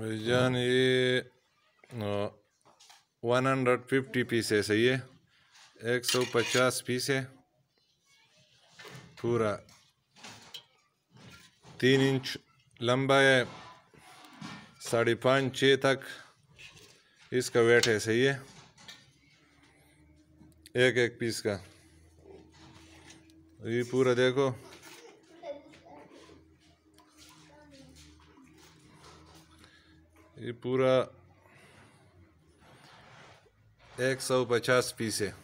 जान ये 150 पीसेस है, ये 150 पीस है। पूरा 3 इंच लंबा है, 5.5-6 तक इसका वेट है। सही है, एक एक पीस का। ये पूरा देखो, ये पूरा 150 पीस है।